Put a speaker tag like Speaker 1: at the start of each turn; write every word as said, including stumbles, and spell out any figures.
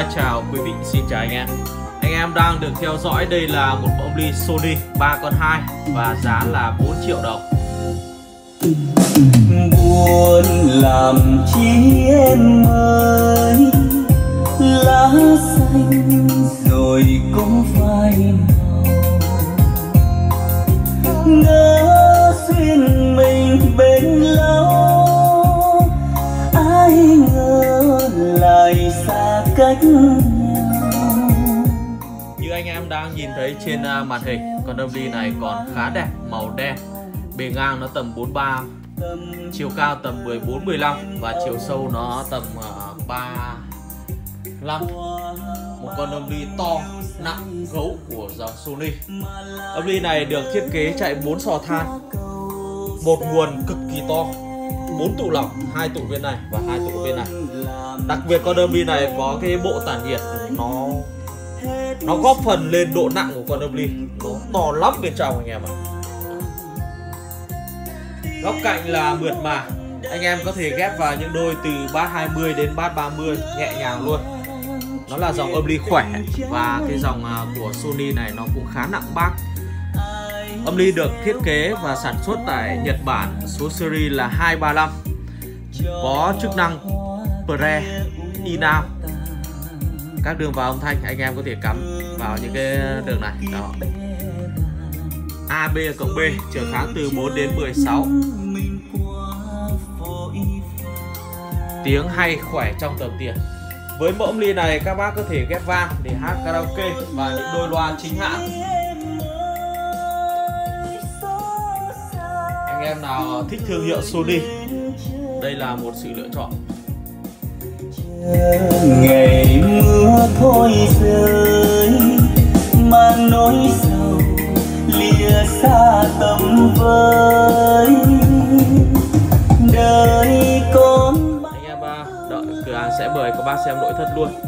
Speaker 1: chào quý vị, xin chào anh em. Anh em đang được theo dõi, đây là một mẫu âm ly Sony ba con hai và giá là bốn triệu đồng.
Speaker 2: Buồn làm chi em ơi, lá xanh rồi cũng phai màu, ngỡ duyên mình bên lâu, ai ngờ lại xa cách nhau.
Speaker 1: Như anh em đang nhìn thấy trên màn hình, con âm ly này còn khá đẹp, màu đen, bề ngang nó tầm bốn mươi ba, chiều cao tầm mười bốn mười lăm và chiều sâu nó tầm uh, ba mươi lăm. Một con âm ly to, nặng, gấu của dòng Sony. Âm ly này được thiết kế chạy bốn sò than, một nguồn cực kỳ to, bốn tụ lọc, hai tụ bên này và hai tụ bên này. Đặc biệt con âm ly này có cái bộ tản nhiệt, nó nó góp phần lên độ nặng của con âm ly, nó to lắm bên trong anh em ạ. Góc cạnh là mượt mà, anh em có thể ghép vào những đôi từ bát hai mươi đến bát ba mươi nhẹ nhàng luôn. Nó là dòng âm ly khỏe và cái dòng của Sony này nó cũng khá nặng bát. Âm ly được thiết kế và sản xuất tại Nhật Bản, số series là hai ba lăm, có chức năng Pre, Inam. Các đường vào âm thanh anh em có thể cắm vào những cái đường này đó. a bê cộng B, trở kháng từ bốn đến mười sáu. Tiếng hay, khỏe trong tầm tiền. Với mẫu âm ly này các bác có thể ghép vang để hát karaoke và những đôi loa chính hãng. Anh em nào thích thương hiệu Sony, đây là một sự lựa chọn.
Speaker 2: Ngày mưa thôi rơi mà nỗi sầu lìa xa tầm với đời con.
Speaker 1: Anh em đợi cửa hàng sẽ mời các bác xem nội thất luôn.